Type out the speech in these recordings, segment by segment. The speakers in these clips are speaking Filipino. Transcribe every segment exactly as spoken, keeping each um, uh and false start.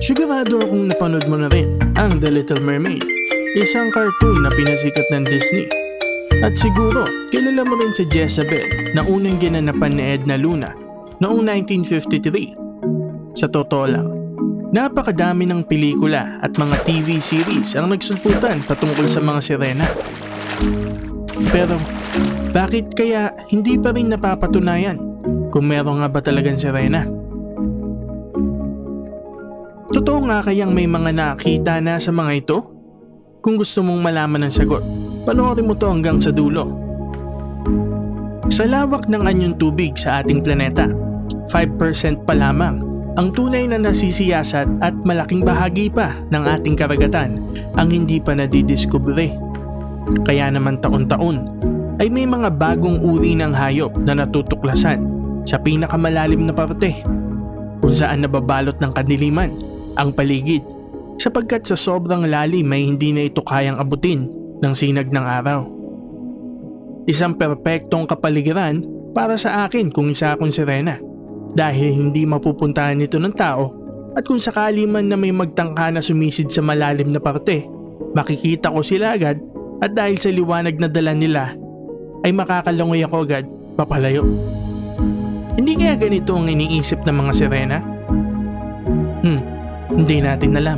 Sigurado akong napanood mo na rin ang The Little Mermaid, isang cartoon na pinasikat ng Disney. At siguro, kilala mo rin si Jezebel na unang ginanapan ni Edna Luna noong nineteen fifty-three. Sa totoo lang, napakadami ng pelikula at mga T V series ang nagsulputan patungkol sa mga sirena. Pero, bakit kaya hindi pa rin napapatunayan kung meron nga ba talagang sirena? Totoo nga kayang may mga nakita na sa mga ito? Kung gusto mong malaman ang sagot, panoorin mo to hanggang sa dulo. Sa lawak ng anyong tubig sa ating planeta, five percent pa lamang ang tunay na nasisiyasat at malaking bahagi pa ng ating karagatan ang hindi pa nadidiskubre. Kaya naman taon-taon ay may mga bagong uri ng hayop na natutuklasan sa pinakamalalim na parte kung saan nababalot ng kadiliman ang paligid sapagkat sa sobrang lalim ay hindi na ito kayang abutin ng sinag ng araw. Isang perpektong kapaligiran para sa akin kung isa akong sirena dahil hindi mapupuntahan nito ng tao at kung sakali man na may magtangka na sumisid sa malalim na parte, makikita ko sila agad at dahil sa liwanag na dala nila ay makakalangoy ako agad papalayo. Hindi kaya ganito ang iniisip ng mga sirena? Hmm, hindi natin alam.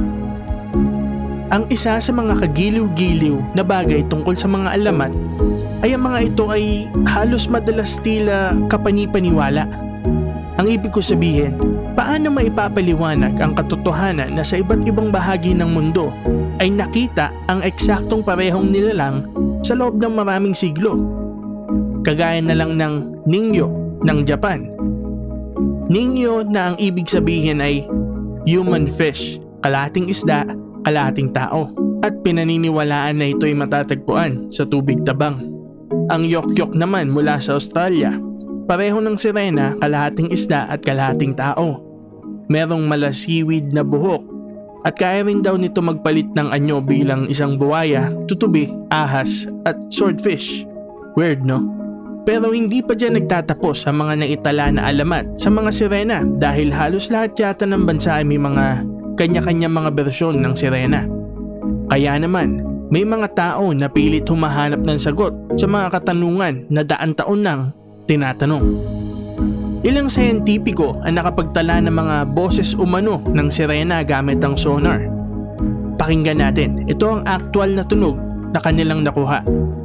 Ang isa sa mga kagiliw-giliw na bagay tungkol sa mga alamat ay ang mga ito ay halos madalas tila kapanipaniwala. Ang ibig ko sabihin, paano maipapaliwanag ang katotohanan na sa iba't ibang bahagi ng mundo ay nakita ang eksaktong parehong nilalang sa loob ng maraming siglo? Kagaya na lang ng Ningyo ng Japan. Ningyo na ang ibig sabihin ay human fish, kalahating isda, kalahating tao, at pinaniniwalaan na ito ay matatagpuan sa tubig tabang. Ang Yok-Yok naman mula sa Australia, pareho ng sirena, kalahating isda at kalahating tao. Merong malasiwid na buhok at kaya rin daw nito magpalit ng anyo bilang isang buwaya, tutubi, ahas at swordfish. Weird, no? Pero hindi pa dyan nagtatapos ang mga naitala na alamat sa mga sirena dahil halos lahat yata ng bansa ay may mga kanya-kanya mga bersyon ng sirena. Kaya naman, may mga tao na pilit humahanap ng sagot sa mga katanungan na daan taon nang tinatanong. Ilang siyentipiko ang nakapagtala ng mga boses umano ng sirena gamit ang sonar. Pakinggan natin, ito ang aktual na tunog na kanilang nakuha.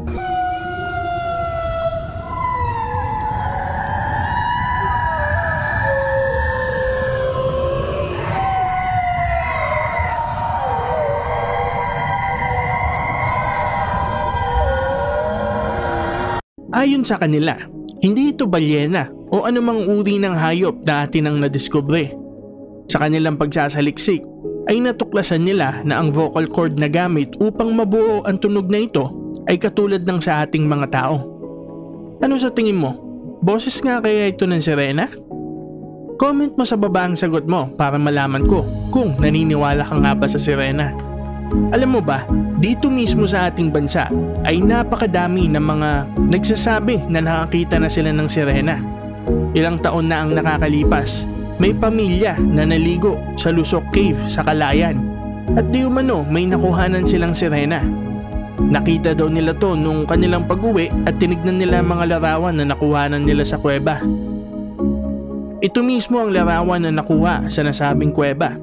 Ayon sa kanila, hindi ito balyena o anumang uri ng hayop na atin ang nadiskubre. Sa kanilang pagsasaliksik ay natuklasan nila na ang vocal cord na gamit upang mabuo ang tunog na ito ay katulad ng sa ating mga tao. Ano sa tingin mo? Boses nga kaya ito ng sirena? Comment mo sa baba ang sagot mo para malaman ko kung naniniwala ka nga ba sa sirena. Alam mo ba, dito mismo sa ating bansa ay napakadami ng mga nagsasabi na nakakita na sila ng sirena. Ilang taon na ang nakakalipas, may pamilya na naligo sa Lusok Cave sa Calayan at di umano may nakuhanan silang sirena. Nakita daw nila to nung kanilang pag-uwi at tinignan nila ang mga larawan na nakuhanan nila sa kuweba. Ito mismo ang larawan na nakuha sa nasabing kuweba.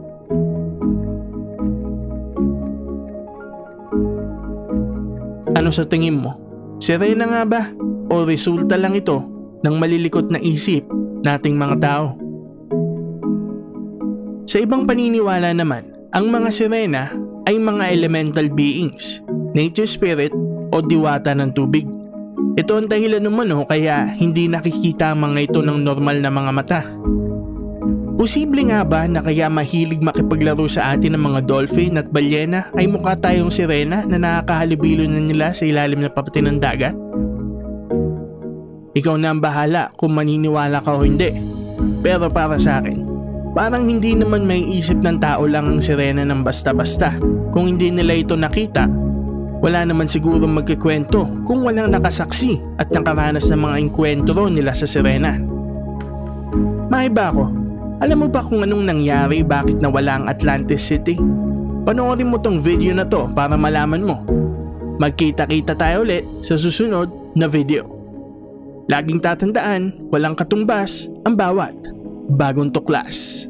Ano sa tingin mo? Sirena nga ba? O resulta lang ito ng malilikot na isip nating mga tao? Sa ibang paniniwala naman, ang mga sirena ay mga elemental beings, nature spirit o diwata ng tubig. Ito ang dahilan umano kaya hindi nakikita ang mga ito ng normal na mga mata. Posible nga ba na kaya mahilig makipaglaro sa atin ng mga dolphin at balyena ay mukha tayong sirena na nakakahalubilo na nila sa ilalim na parte ng dagat? Ikaw na ang bahala kung maniniwala ka o hindi. Pero para sa akin, parang hindi naman may isip ng tao lang ang sirena ng basta-basta. Kung hindi nila ito nakita, wala naman siguro magkikwento kung walang nakasaksi at nakaranas ng mga inkwentro nila sa sirena. Maiba ako. Alam mo ba kung anong nangyari bakit nawala ang Atlantis City? Panoorin mo tong video na to para malaman mo. Magkita-kita tayo ulit sa susunod na video. Laging tatandaan, walang katumbas ang bawat bagong tuklas.